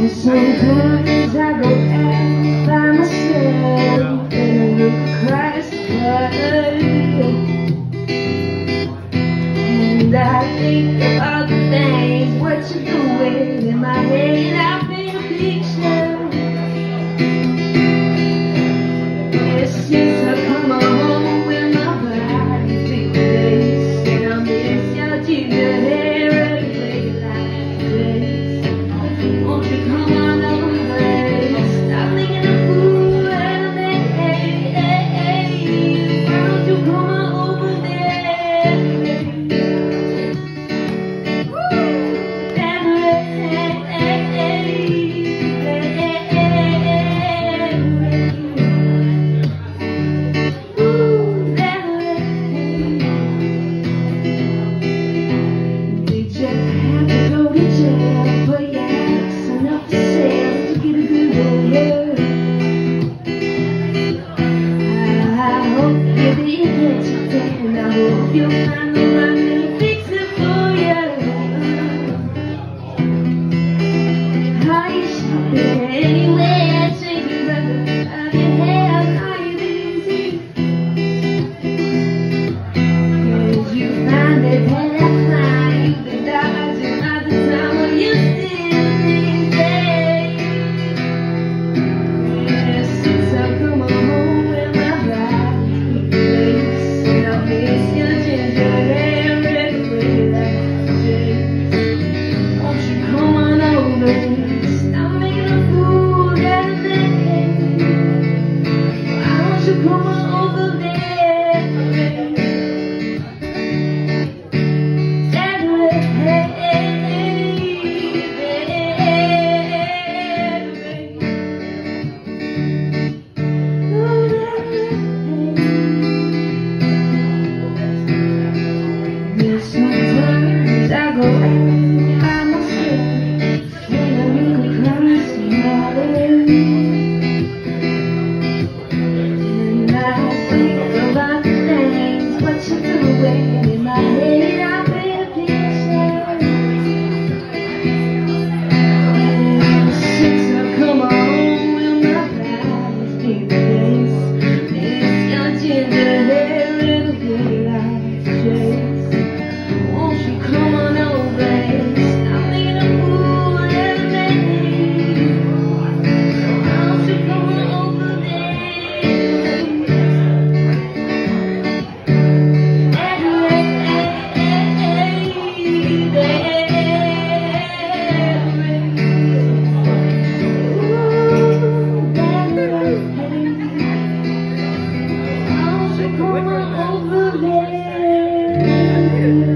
Sometimes I go out by myself and I look across the world, and I think of all the things what you're doing. In my head I paint a picture. It seems I come home with my body's big face, and I miss your ginger hair and way like this. Won't you come on over? Stop making a fool out of me. Why don't you come on over there? We just have to go to jail for your acts enough to sell to get a good lawyer. I hope you'll be vegetarian. I hope you'll find the one that'll fix it for you. How you shopping anyway? Take a rubber out of your hair. How you busy? 'Cause you find it when I cry. You've been dodging all the time. Well, you still these days. Yeah, since I come home with my body place, and I miss your ginger hair and way like this. Won't you come on over? Stop making a fool out of me. Why don't you come on over there? Sometimes I go out by myself when I look across the water, and I think about the things what you're doing. In my head I paint a picture. And since I come home with my body's big face, it's your ginger hair and a big like Jace. Won't you come on over? Stop making a fool out of me. Won't you come on over there? Won't you come on over there?